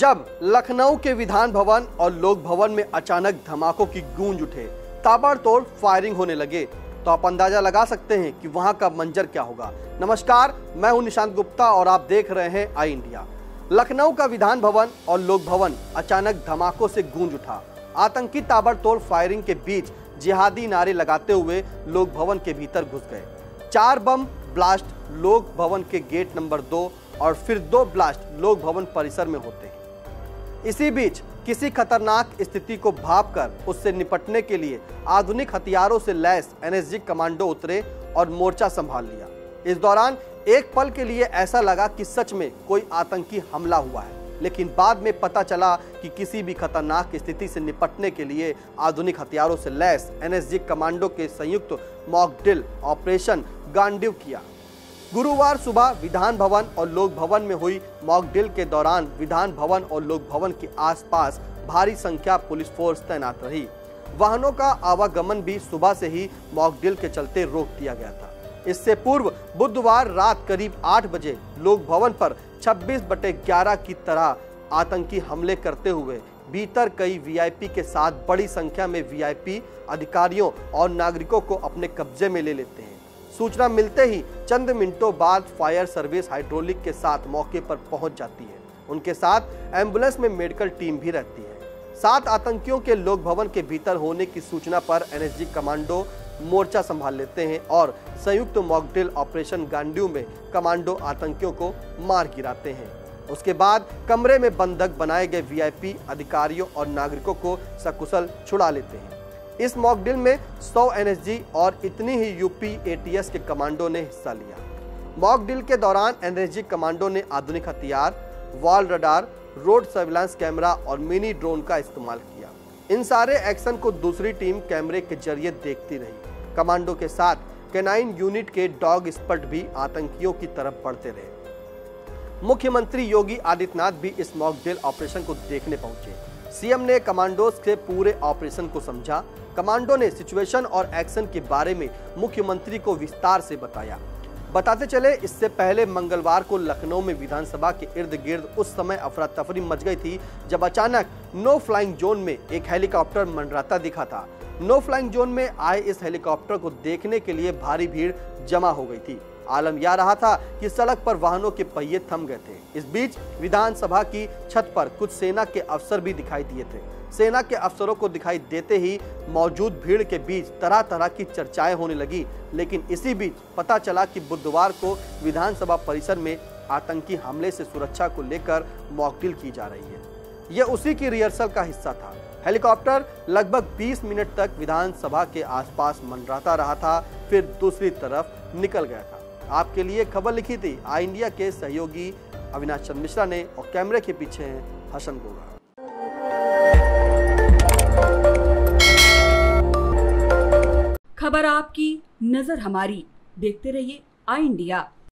जब लखनऊ के विधान भवन और लोक भवन में अचानक धमाकों की गूंज उठे, ताबड़तोड़ फायरिंग होने लगे, तो आप अंदाजा लगा सकते हैं कि वहां का मंजर क्या होगा। नमस्कार, मैं हूं निशांत गुप्ता और आप देख रहे हैं आई इंडिया। लखनऊ का विधान भवन और लोक भवन अचानक धमाकों से गूंज उठा। आतंकी ताबड़तोड़ फायरिंग के बीच जिहादी नारे लगाते हुए लोक भवन के भीतर घुस गए। 4 बम ब्लास्ट लोक भवन के गेट नंबर 2 और फिर 2 ब्लास्ट लोक भवन परिसर में होते हैं। इसी बीच किसी खतरनाक स्थिति को भांपकर उससे निपटने के लिए आधुनिक हथियारों से लैस एनएसजी कमांडो उतरे और मोर्चा संभाल लिया। इस दौरान एक पल के लिए ऐसा लगा कि सच में कोई आतंकी हमला हुआ है, लेकिन बाद में पता चला कि किसी भी खतरनाक स्थिति से निपटने के लिए आधुनिक हथियारों से लैस एनएसजी कमांडो के संयुक्त मॉक ड्रिल ऑपरेशन गांडीव किया। गुरुवार सुबह विधान भवन और लोक भवन में हुई मॉक ड्रिल के दौरान विधान भवन और लोक भवन के आसपास भारी संख्या पुलिस फोर्स तैनात रही। वाहनों का आवागमन भी सुबह से ही मॉक ड्रिल के चलते रोक दिया गया था। इससे पूर्व बुधवार रात करीब 8 बजे लोक भवन पर 26/11 की तरह आतंकी हमले करते हुए भीतर कई वीआईपी के साथ बड़ी संख्या में वीआईपी अधिकारियों और नागरिकों को अपने कब्जे में ले लेते हैं। सूचना मिलते ही चंद मिनटों बाद फायर सर्विस हाइड्रोलिक के साथ मौके पर पहुंच जाती है। उनके साथ एम्बुलेंस में मेडिकल टीम भी रहती है। 7 आतंकियों के लोक भवन के भीतर होने की सूचना पर एनएसजी कमांडो मोर्चा संभाल लेते हैं और संयुक्त मॉक ड्रिल ऑपरेशन गांडीव में कमांडो आतंकियों को मार गिराते हैं। उसके बाद कमरे में बंधक बनाए गए वीआईपी अधिकारियों और नागरिकों को सकुशल छुड़ा लेते हैं। इस मॉक ड्रिल में 100 एनएसजी और इतनी ही यूपी एटीएस के कमांडो ने हिस्सा लिया। मॉक ड्रिल के दौरान एनएसजी कमांडो ने आधुनिक हथियार, wall radar, road surveillance camera और मिनी ड्रोन का इस्तेमाल किया। इन सारे एक्शन को दूसरी टीम कैमरे के जरिए देखती रही। कमांडो के साथ कैनाइन यूनिट के डॉग स्क्वाड भी आतंकियों की तरफ बढ़ते रहे। मुख्यमंत्री योगी आदित्यनाथ भी इस मॉक ड्रिल ऑपरेशन को देखने पहुंचे। सीएम ने कमांडोज के पूरे ऑपरेशन को समझा। कमांडो ने सिचुएशन और एक्शन के बारे में मुख्यमंत्री को विस्तार से बताया। बताते चले, इससे पहले मंगलवार को लखनऊ में विधानसभा के इर्द गिर्द उस समय अफरा तफरी मच गई थी जब अचानक नो फ्लाइंग जोन में एक हेलीकॉप्टर मंडराता दिखा था। नो फ्लाइंग जोन में आए इस हेलीकॉप्टर को देखने के लिए भारी भीड़ जमा हो गई थी। आलम यह रहा था कि सड़क पर वाहनों के पहिए थम गए थे। इस बीच विधानसभा की छत पर कुछ सेना के अफसर भी दिखाई दिए थे। सेना के अफसरों को दिखाई देते ही मौजूद भीड़ के बीच तरह तरह की चर्चाएं होने लगी। लेकिन इसी बीच पता चला कि बुधवार को विधानसभा परिसर में आतंकी हमले से सुरक्षा को लेकर मॉक ड्रिल की जा रही है। यह उसी की रिहर्सल का हिस्सा था। हेलीकॉप्टर लगभग 20 मिनट तक विधानसभा के आसपास मंडराता रहा था, फिर दूसरी तरफ निकल गया था। आपके लिए खबर लिखी थी आई इंडिया के सहयोगी अविनाश चंद्र मिश्रा ने और कैमरे के पीछे हैं हसन गोगा। खबर आपकी, नजर हमारी। देखते रहिए आई इंडिया।